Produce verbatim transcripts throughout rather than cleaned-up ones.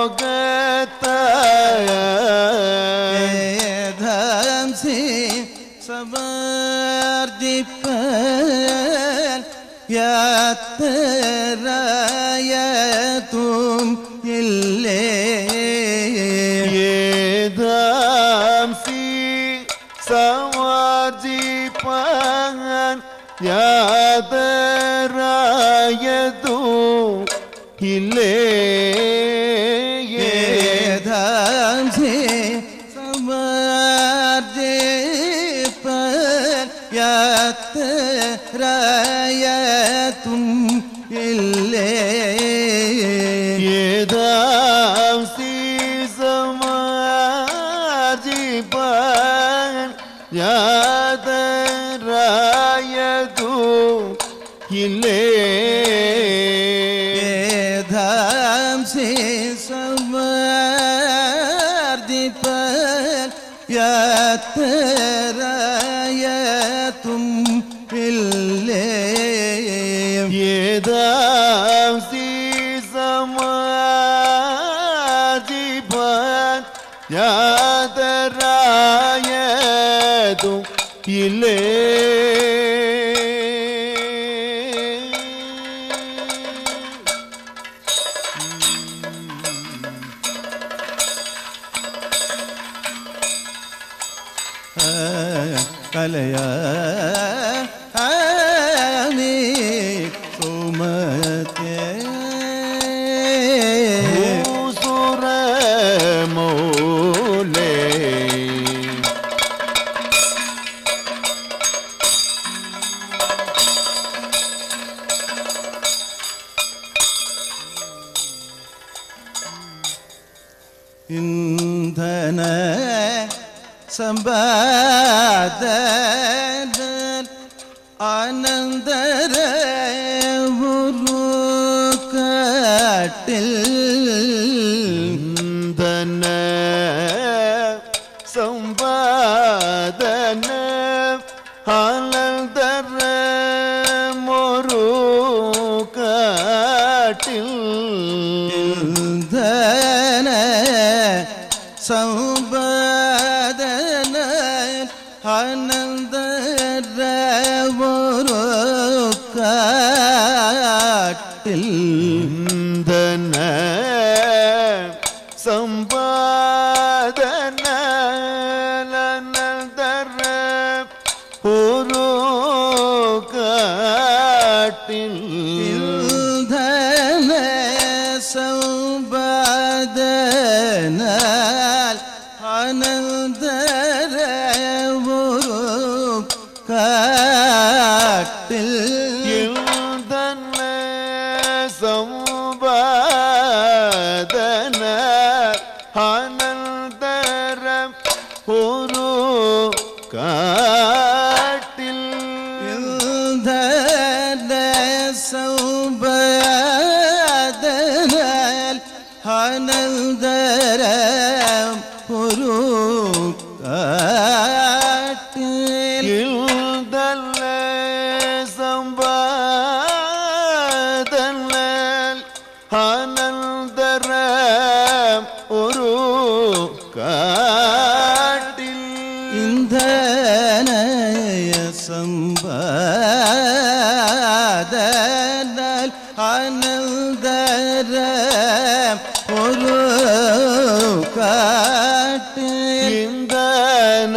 ஏதம் சி சவர்திப்பல் யாத்தராயத்தும் இல்லே ஏதம் சி சவர்திப்பல் யாத்தராயத்தும் இல்லே ஏதம் சி சவர்திப்பல் யாத்தராயத்தும் இல்லே ஏதாம் சீசமாஜிபன் யாதராயது இல்லே ஏதம் சி சவர்திப்பல் யாத்தராயத்தும் இல்லே ஏதாம் சீசமாஜிபன் யாதராயது இல்லே கலையா ஆமி சுமத்தே சுர மௌலே இந்தன சம்பாதன ஆனந்தர ஒரு காட்டில் தன சம்பாதன ஆனந்தர மொரு காட்டில் இந்தன சம்பாதன ஆனந்தர ஒரு காட்டில் தன சம்பாதன ஆனந்தர ஒரு காட்டில் இந்தன சம்பாதனால் ஆனந்தர ஒரு காட்டில் இந்தன சம்பாதன ஆனந்தர ஒரு காட்டில் இந்தன சம்பாதனால் ஆனந்தர ஒரு காட்டில் இந்தன சம்பாதன ஆனந்தர ஒரு காட்டில் இந்தன சம்பாதனால் ஆனந்தர ஒரு காட்டில் இந்தன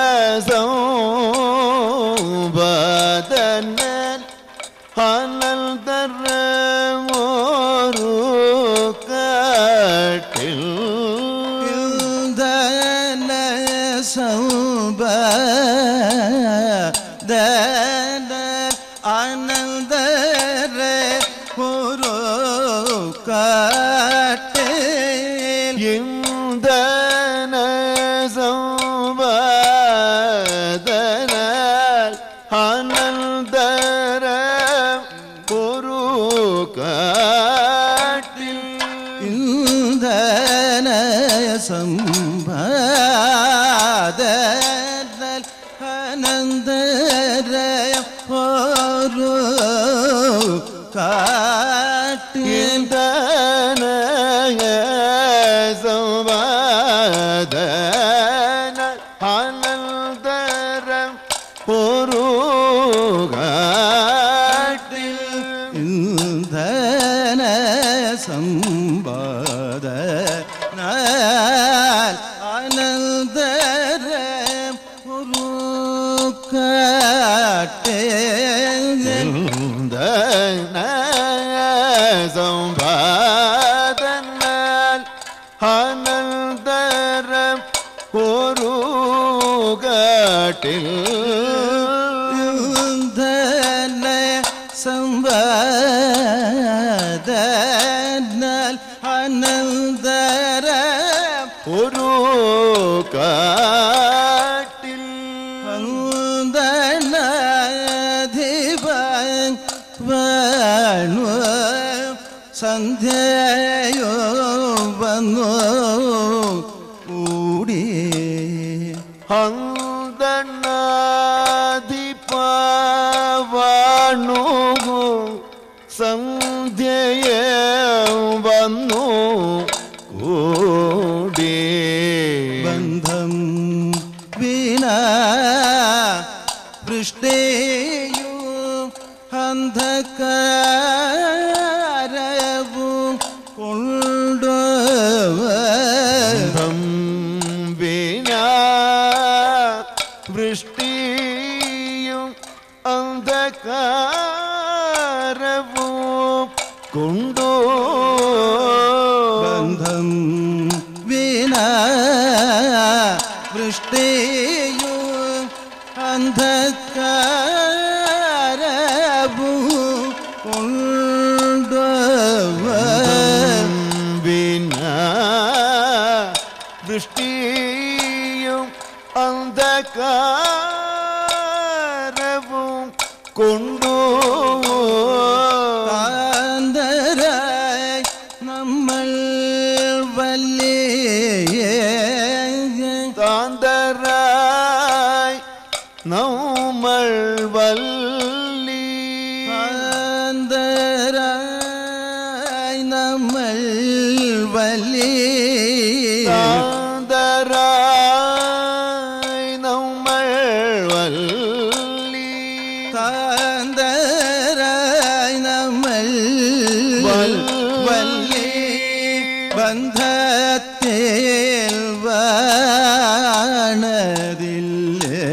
சம்பாதன ஆனந்தர ஒரு காட்டில் இந்தன சம்பாதனால் ஆனந்தர ஒரு காட்டில் இந்தன சம்பாதன ஆனந்தர ஒரு காட்டில் இந்தன சம்பாதனால் ஆனந்தர ஒரு காட்டில் இந்தன അനന്തരം ഒരു കാട്ടിൽ സംവാദനാൽ അനന്തരം ഒരു കാട്ടിൽ അനന്തനാധിപൻ വന്നു സന്ധ്യയോ വന്നു കൂടി അന്തനാധിപവാണു സന്ധ്യയെ വന്നു കൂടി ബന്ധം വീണ വൃഷ്ടിയും അന്ധകാരവും കൊണ്ടു ബന്ധം വീണ വൃഷ്ടിയും അന്ധകാരവും കൊണ്ടു ബന്ധം വീണ വൃഷ്ടിയും അന്ധകാരവും കൊണ്ടു വിന വൃഷ്ടിയും അന്ധകാരവും കൊണ്ടു താന്തരായി നമ്മൾ വല്യ താന്തരായി നമ്മൾ വല്ലി താന്തരായി നമ്മൾ വല്യ താന്തരായി നമ്മൾ വല്ലി താന്തരായി നമ്മൾ വല്യ ബന്ധത്തിൽ വാണതില്ലേ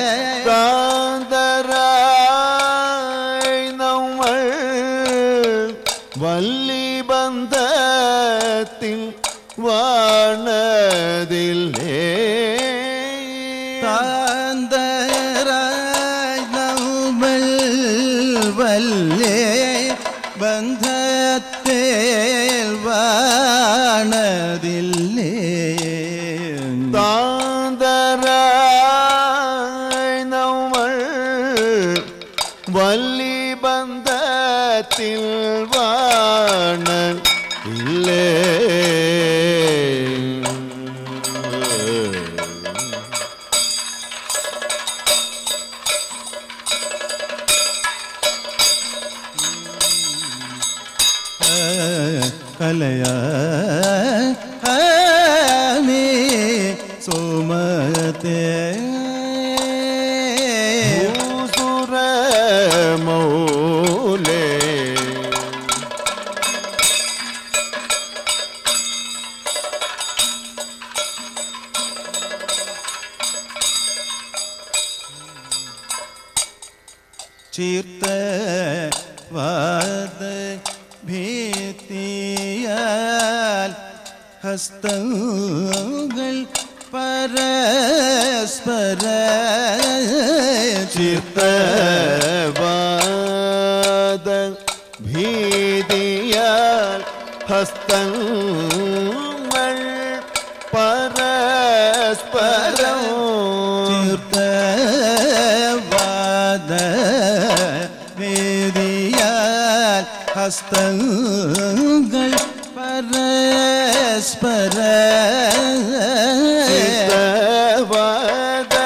താന്തരായി നമ്മൾ വല്ലി ബന്ധത്തിൽ വാണതില്ലേ താന്തരായി നമ്മൾ വല്യ ബന്ധത്തിൽ വാണതില്ലേ താന്തരായി നമ്മൾ വല്ലി ബന്ധത്തിൽ വാണ ഇല്ലേ കലയാ മേ സുമതേ സുരമൗലേ ചീർത്ത വാദ ഭീതിയാൽ ഹസ്തങ്ങൾ പരസ്പര ചിത്തവാദ ഭീതിയാൽ ഹസ്തങ്ങൾ പരസ്പരം ചീർത്തവാദ ഭീതിയാൽ ഹസ്തങ്ങൾ പരസ്പര ചിത്തവാദ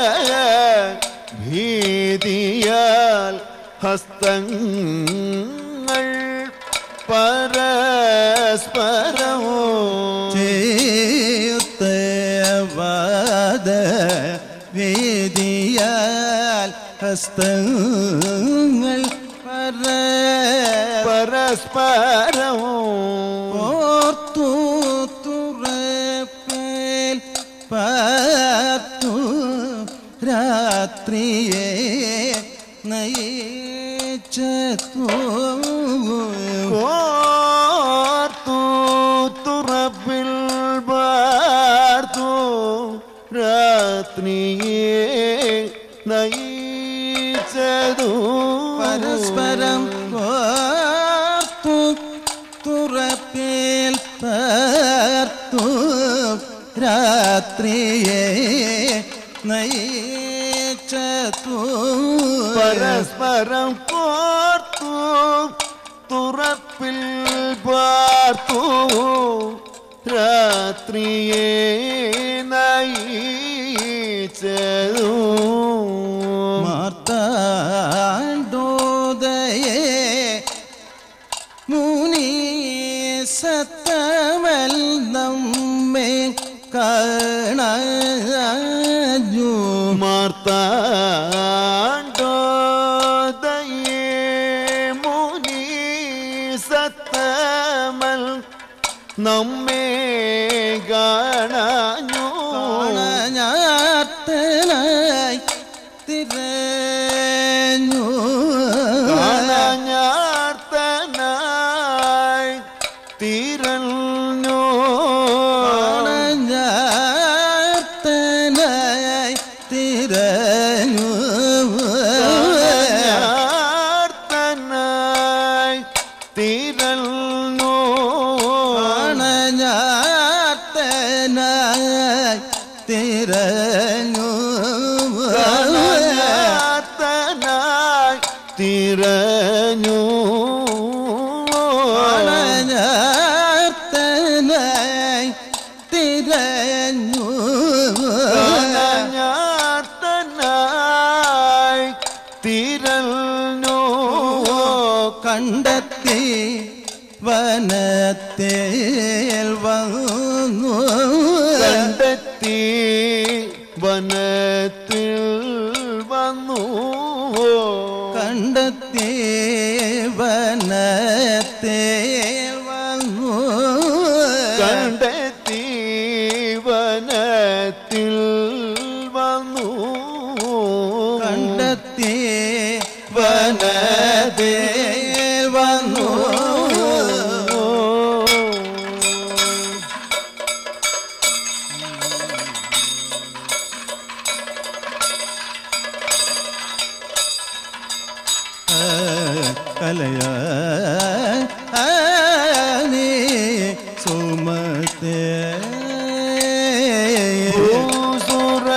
ഭീതിയാൽ ഹസ്തങ്ങൾ പരസ്പരം ചേത്തവാദ വേദിയാൽ ഹസ്തങ്ങൾ പരസ്പരം ഓർത്തു തുറപ്പേൽ പാർത്തു രാത്രിയെ നയിച്ചു ഓർത്തു തുറപ്പിൽ പരസ്പരത്തോർത്തു രാത്രിയെ നയിച്ചു പരസ്പരം കോർത്തു തുറപ്പിൽ പാർത്തു രാത്രിയെ നയിച്ചു മാർത്താണ്ഡോദയേ മുനി സത്തമൽ നമ്മെ കാണാഞ്ഞു മാർത്താണ്ഡോദയേ മുനി സത്തമൽ നമ്മെ കാണാഞ്ഞു കാണാഞ്ഞാർത്തനായി തിരഞ്ഞു കാണാഞ്ഞാർത്തനായി തിരഞ്ഞു കാണാഞ്ഞാർത്തനായി തിരഞ്ഞു കാണാഞ്ഞാർത്തനായി തിരഞ്ഞു കാണാഞ്ഞാർത്തനായി തിരഞ്ഞു കാണാഞ്ഞാർത്തനായി തിരഞ്ഞു കാണാഞ്ഞാർത്തനായി തിരഞ്ഞു കാണാഞ്ഞാർത്തനായി തിരഞ്ഞു കണ്ടെത്തി വനത്തേൽ വന്നു കണ്ടെത്തി വനത്തിൽ വന്നു കണ്ടെത്തി വനത്തേൽ വന്നു കണ്ടെത്തി വനത്തിൽ വന്നു കണ്ടെത്തി വനത്തേൽ വന്നു കലയ നീ സുമത്തെ സുര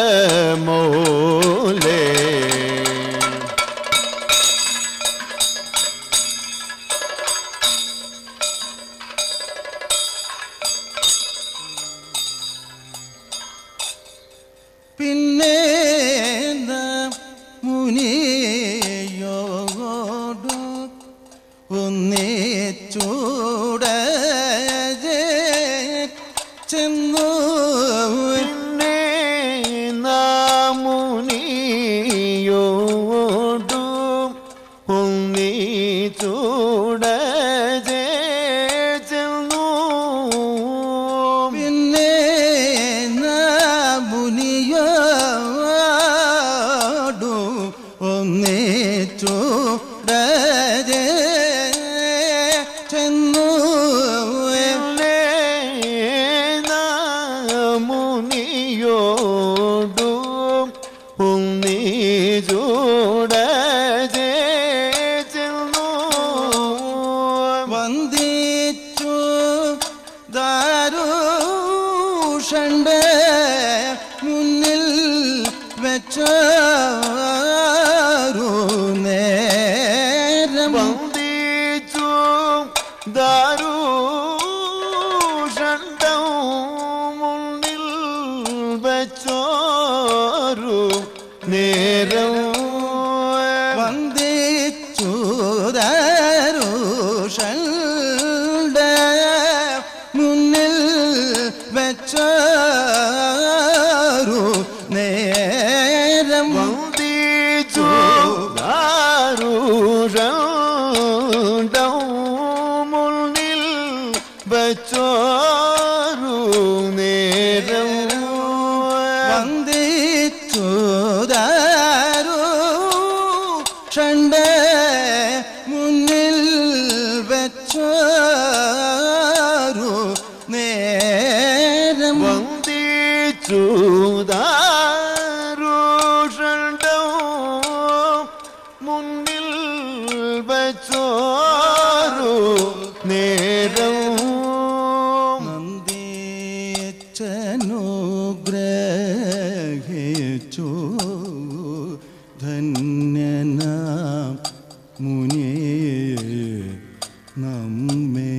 മോലേ പിന്നെ മുനിയോടു ഒന്നിച്ചൂട ചെന്നു പിന്നെ നാമുനിയോടും ഒന്നിച്ചൂട ചെന്നു പിന്നെ മുനിയോടു ഒന്നിച്ചൂട ചെന്നു മുനിയോടും ഒന്നിച്ചൂട ചെന്നു വന്ദിച്ചു ദാരുഷണ്ട മുന്നിൽ വെച്ചാരു നേരം വന്ദിച്ചു ദാരുഷണ്ടം മുന്നിൽ വെച്ചോരു നേരം വന്ദിച്ചു ദാരുഷണ്ട മുന്നിൽ വെച്ചാരു നേരം വന്ദിച്ചു ദാരുഷണ്ടം മുന്നിൽ വെച്ചോരു നേരം വന്ദിച്ചു ദാരുഷണ്ട മുന്നിൽ വെച്ചാരു നേരം വന്ദിച്ചു ദാരുഷണ്ടം മുന്നിൽ വെച്ചോരു നേരം നന്ദി ഗ്രഹിച്ചു ധന്യനാം മുനിയെ നമ്മെ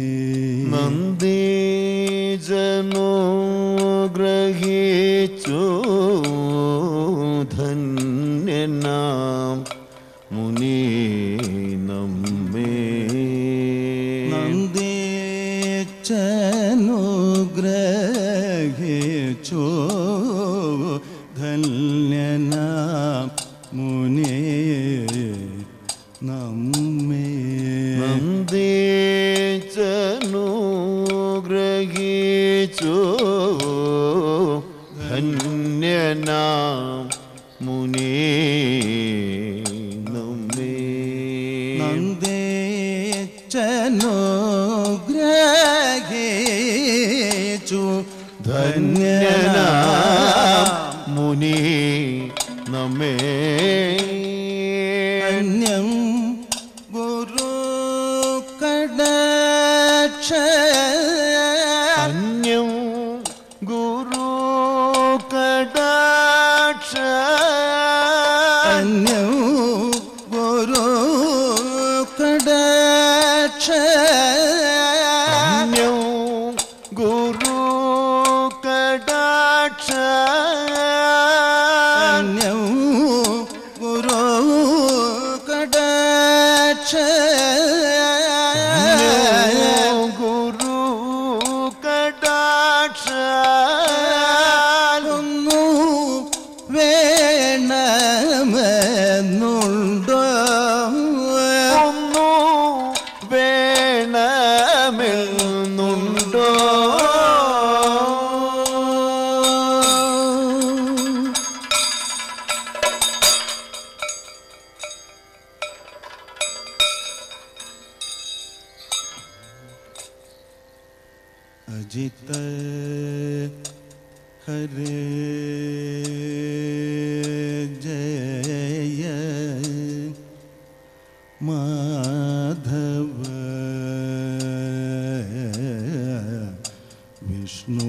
നന്ദീജനോ ഗ്രഹിച്ചു ധന്യനാം മുനി നമ്മെ നന്ദിച്ചനുഗ്രഹിച്ചു ധന്യനാം മുനിയെ നമ്മെ നന്ദിച്ചനുഗ്രഹിച്ചു ധന്യനാം മുനി നമ്മെ നന്ദിച്ചനുഗ്രഹിച്ചു ധന്യനാം മുനി നമ്മെ ധന്യം ഗുരു കടാക്ഷ അന്യം ഗുരു കടാക്ഷ ധന്യം ഗുരു കടാക്ഷ അന്യം ഗുരു കടാക്ഷ ധന്യം ഗുരു കടാക്ഷ ഗുരു കടാക്ഷ ഒന്നു വേണമെന്നുണ്ടോ ഒന്നു വേണമെന്നുണ്ടോ അജിത ഹരേ ജയ മാധവ വിഷ്ണു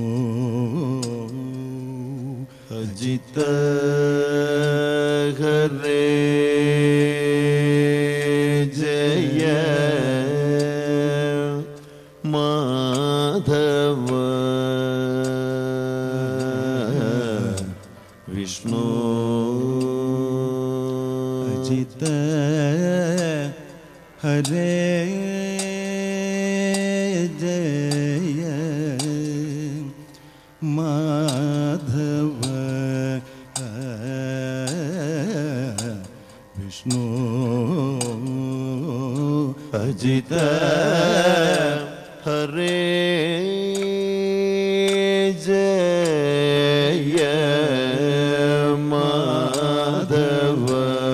അജിത ഹരേ ജയ മാധവ വിഷ്ണു അജിത ഹരേ ജയ മാധവ വിഷ്ണു അജിത ഹരേ ജയ മാധവ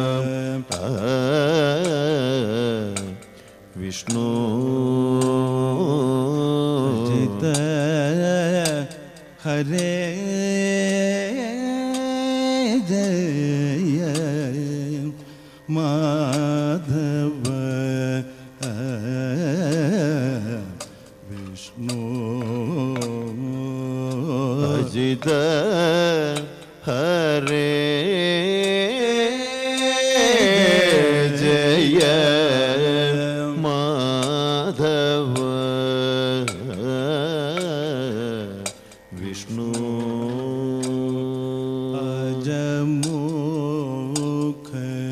വിഷ്ണു അജിത ഹരേ ജയ മാധവ വിഷ്ണു അജിത ഹരേ ജയ മാധവ വിഷ്ണു അജമുഖ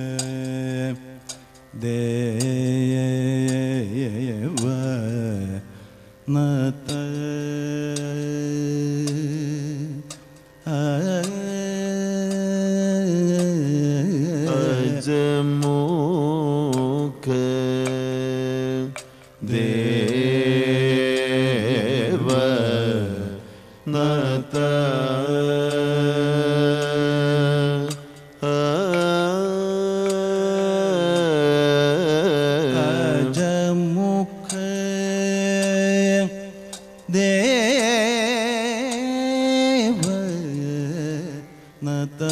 ദേവ നത അജമുഖ ദേവ നത അജമുഖ ദേവ നത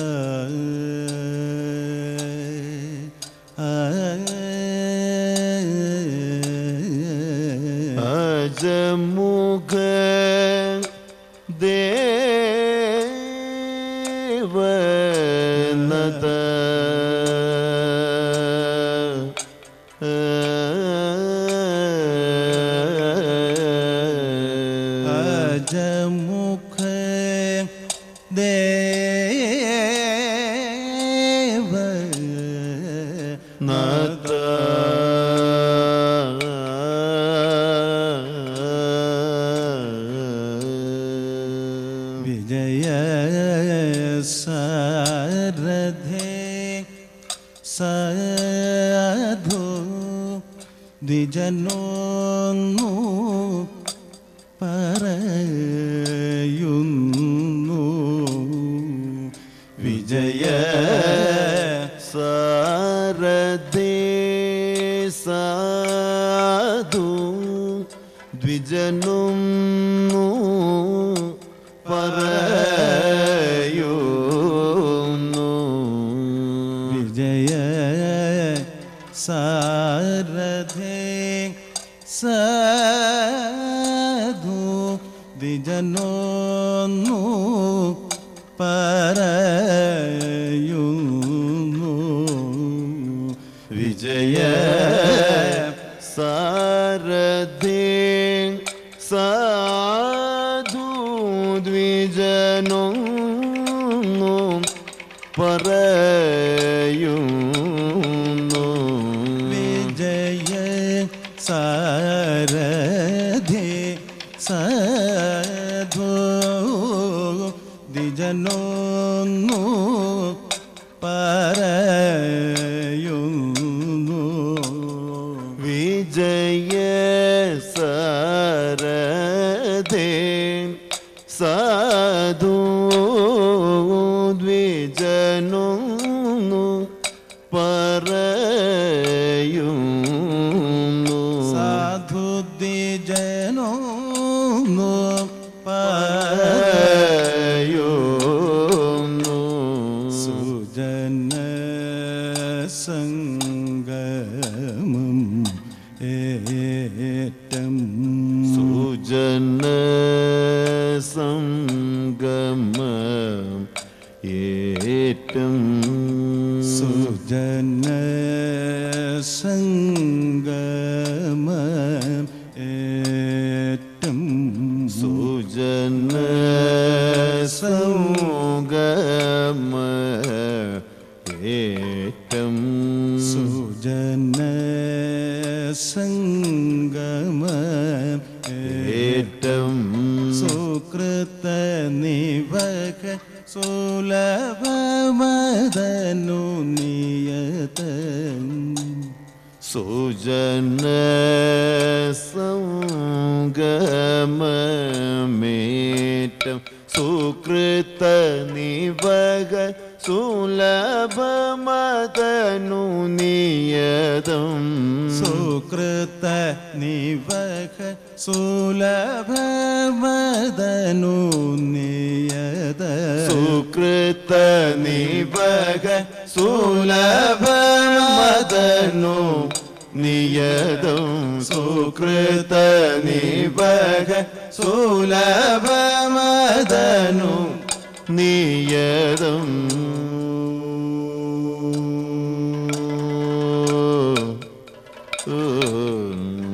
അജമുഖ ദേവ നത അജമുഖ ദേവ നത വിജയ സാരഥേ സാധു ദ്വിജനോന്നു പറയുന്നു വിജയ സാരഥേ സാധു ദ്വിജനൊന്നു പറയുന്നു വിജയ സാരഥേ സാധു ദ്വിജനോന്നു പറയുന്നു വിജയ സാരഥേ സാധു ദ്വിജനൊന്നു പറയുന്നു വിജയ സാരഥേ സാധു ദ്വിജനോന്നു പറയുന്നു വിജയ സാരഥേ സാധു ദ്വിജനൊന്നു പറയുന്നു സാധു ദ്വിജനോന്നു പറയുന്നു സുജന സംഗമം ഏറ്റം സുജന സംഗമം ഏറ്റം സുജന സംഗമം ഏറ്റം സുജന സംഗമ ഏറ്റം സുജന സംഗമം ഏറ്റം സുകൃത നിവക സുലഭമദനു നിയത സുജന സംഗമേറ്റം സുകൃത നിവക സുലഭമദനു നിയതം സുകൃത നിവക സുലഭമദനു നിയത സുകൃത നിവക സുലഭമദനു നിയതം സുകൃത നിവക സുലഭമദനു നിയതം ഓ